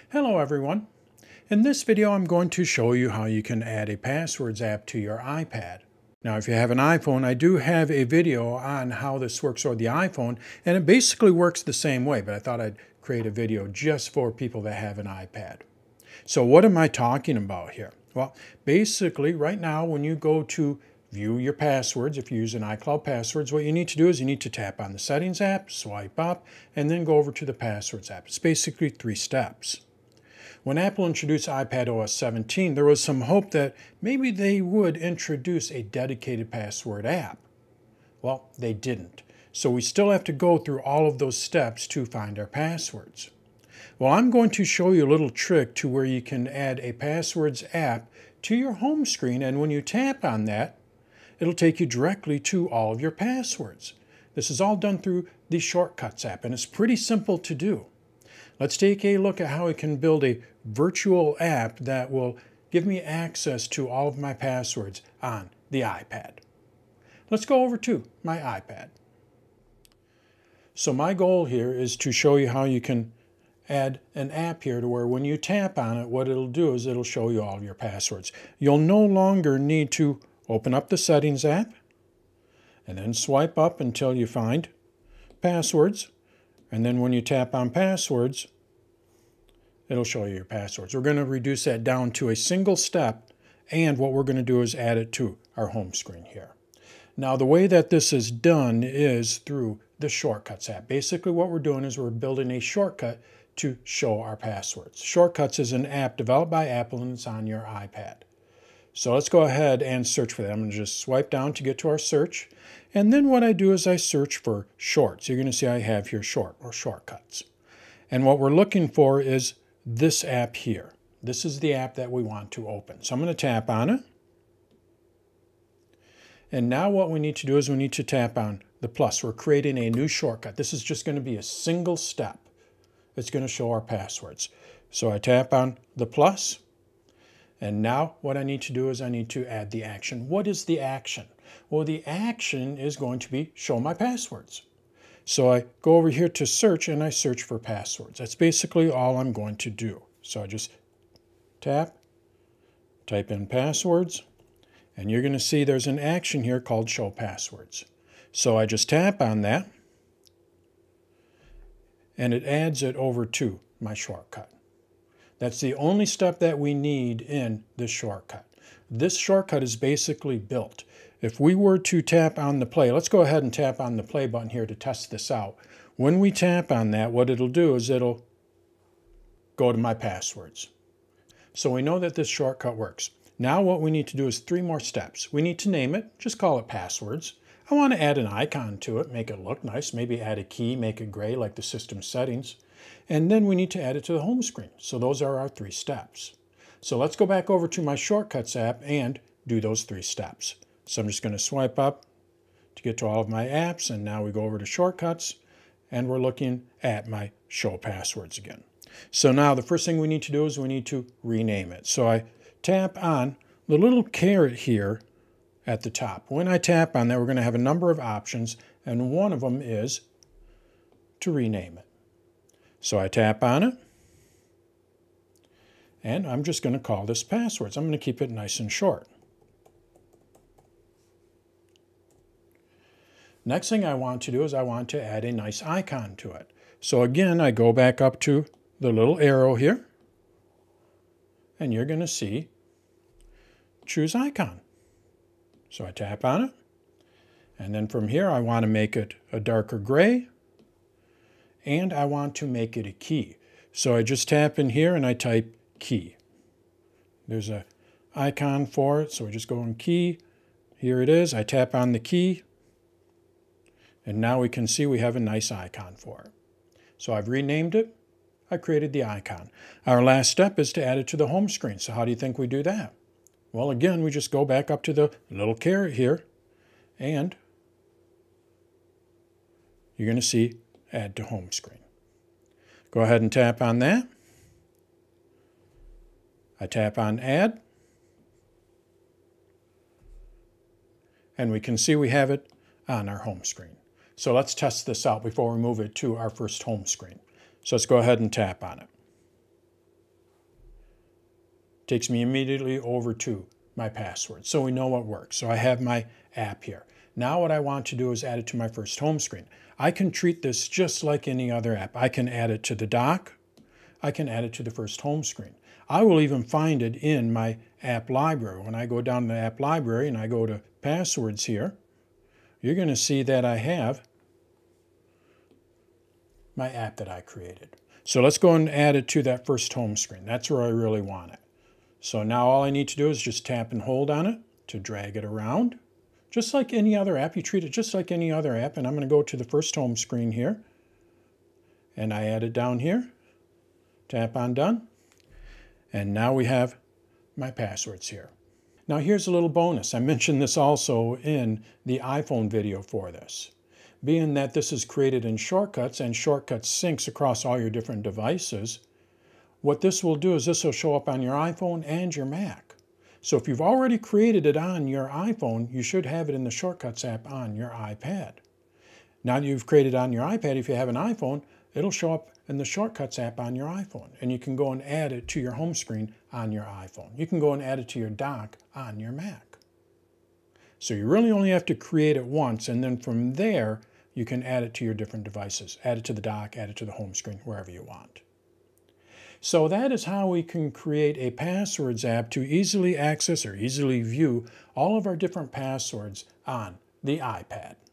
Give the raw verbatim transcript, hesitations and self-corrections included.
Hello everyone. In this video I'm going to show you how you can add a passwords app to your iPad. Now if you have an iPhone, I do have a video on how this works on the iPhone, and it basically works the same way, but I thought I'd create a video just for people that have an iPad. So what am I talking about here? Well, basically right now when you go to view your passwords, if you use an iCloud passwords, what you need to do is you need to tap on the Settings app, swipe up, and then go over to the Passwords app. It's basically three steps. When Apple introduced iPad O S seventeen, there was some hope that maybe they would introduce a dedicated password app. Well, they didn't. So we still have to go through all of those steps to find our passwords. Well, I'm going to show you a little trick to where you can add a passwords app to your home screen, and when you tap on that, it'll take you directly to all of your passwords. This is all done through the Shortcuts app, and it's pretty simple to do. Let's take a look at how we can build a virtual app that will give me access to all of my passwords on the iPad. Let's go over to my iPad. So my goal here is to show you how you can add an app here to where when you tap on it, what it'll do is it'll show you all of your passwords. You'll no longer need to open up the Settings app and then swipe up until you find Passwords. And then when you tap on Passwords, it'll show you your passwords. We're going to reduce that down to a single step, and what we're going to do is add it to our home screen here. Now the way that this is done is through the Shortcuts app. Basically what we're doing is we're building a shortcut to show our passwords. Shortcuts is an app developed by Apple, and it's on your iPad. So let's go ahead and search for that. I'm going to just swipe down to get to our search. And then what I do is I search for shorts. You're going to see I have here short or shortcuts. And what we're looking for is this app here. This is the app that we want to open. So I'm going to tap on it. And now what we need to do is we need to tap on the plus. We're creating a new shortcut. This is just going to be a single step. It's going to show our passwords. So I tap on the plus. And now what I need to do is I need to add the action. What is the action? Well, the action is going to be show my passwords. So I go over here to search and I search for passwords. That's basically all I'm going to do. So I just tap, type in passwords, and you're going to see there's an action here called show passwords. So I just tap on that, and it adds it over to my shortcut. That's the only step that we need in this shortcut. This shortcut is basically built. If we were to tap on the play, let's go ahead and tap on the play button here to test this out. When we tap on that, what it'll do is it'll go to my passwords. So we know that this shortcut works. Now what we need to do is three more steps. We need to name it, just call it passwords. I want to add an icon to it, make it look nice, maybe add a key, make it gray like the system settings. And then we need to add it to the home screen. So those are our three steps. So let's go back over to my Shortcuts app and do those three steps. So I'm just going to swipe up to get to all of my apps, and now we go over to Shortcuts, and we're looking at my show passwords again. So now the first thing we need to do is we need to rename it. So I tap on the little caret here at the top. When I tap on that, we're going to have a number of options, and one of them is to rename it. So I tap on it, and I'm just going to call this passwords. I'm going to keep it nice and short. Next thing I want to do is I want to add a nice icon to it. So again, I go back up to the little arrow here, and you're going to see choose icon. So I tap on it, and then from here I want to make it a darker gray, and I want to make it a key. So I just tap in here and I type key. There's a icon for it, so we just go in key. Here it is. I tap on the key, and now we can see we have a nice icon for it. So I've renamed it. I created the icon. Our last step is to add it to the home screen. So how do you think we do that? Well, again, we just go back up to the little caret here, and you're going to see add to home screen. Go ahead and tap on that. I tap on add, and we can see we have it on our home screen. So let's test this out before we move it to our first home screen. So let's go ahead and tap on it. Takes me immediately over to my password. So we know what works. So I have my app here. Now what I want to do is add it to my first home screen. I can treat this just like any other app. I can add it to the dock. I can add it to the first home screen. I will even find it in my app library. When I go down to the app library and I go to passwords here, you're going to see that I have my app that I created. So let's go and add it to that first home screen. That's where I really want it. So now all I need to do is just tap and hold on it to drag it around. Just like any other app, you treat it just like any other app. And I'm going to go to the first home screen here. And I add it down here. Tap on done. And now we have my passwords here. Now here's a little bonus. I mentioned this also in the iPhone video for this. Being that this is created in Shortcuts and Shortcuts syncs across all your different devices, what this will do is this will show up on your iPhone and your Mac. So if you've already created it on your iPhone, you should have it in the Shortcuts app on your iPad. Now that you've created it on your iPad, if you have an iPhone, it'll show up in the Shortcuts app on your iPhone. And you can go and add it to your home screen on your iPhone. You can go and add it to your dock on your Mac. So you really only have to create it once, and then from there, you can add it to your different devices. Add it to the dock, add it to the home screen, wherever you want. So that is how we can create a passwords app to easily access or easily view all of our different passwords on the iPad.